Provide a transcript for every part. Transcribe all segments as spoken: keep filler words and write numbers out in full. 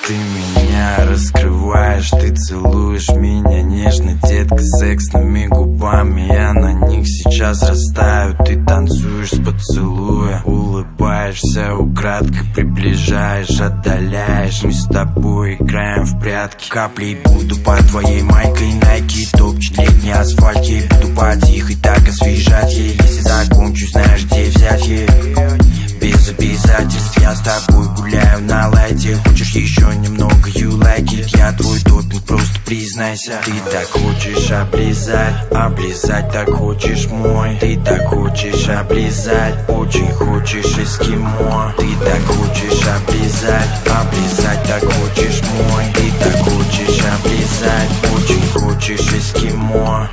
Ты меня раскрываешь, ты целуешь меня нежно, детка, сексными губами. Я на них сейчас растаю, ты танцуешь с поцелуя. Улыбаешься украдкой, приближаешь, отдаляешь. Мы с тобой играем в прятки. Каплей буду по твоей майке, найки топчет летний асфальт. Ей буду потихо так освежать ей. Если закончу, знаешь, где взять ей. Без обязательств я с тобой гуляю на лайте. Хочешь еще немного you like it? Я твой допинг, просто признайся. Ты так хочешь облизать, облизать так хочешь мой. Ты так хочешь облизать, очень хочешь эскимо. Ты так хочешь облизать, облизать так хочешь мой. Ты так хочешь облизать, очень хочешь эскимо.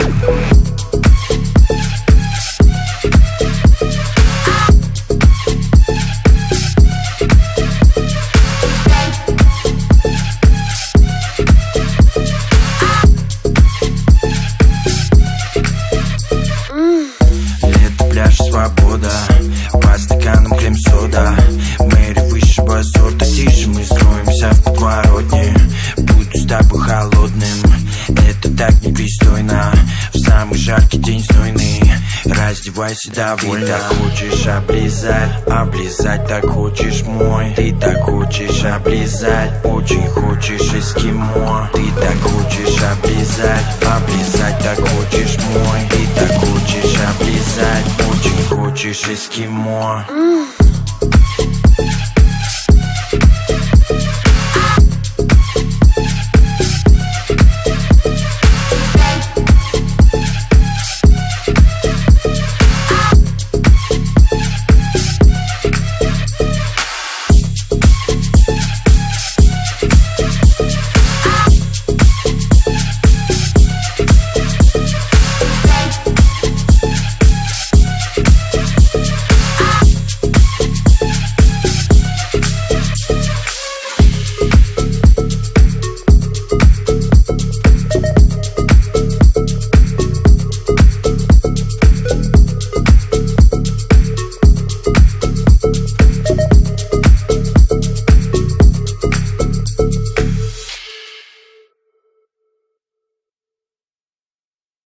Свобода, по стаканам крем-сода. Мэри высшего сорта, тише мы строимся в подворотне. Буду с тобой холодным, это так непристойно. В самый жаркий день знойный раздевайся довольно. Ты так хочешь облизать, облизать так хочешь мой. Ты так хочешь облизать, очень хочешь эскимо. Ты так хочешь облизать, облизать так хочешь мой. Ты так хочешь облизать, очень хочешь эскимо.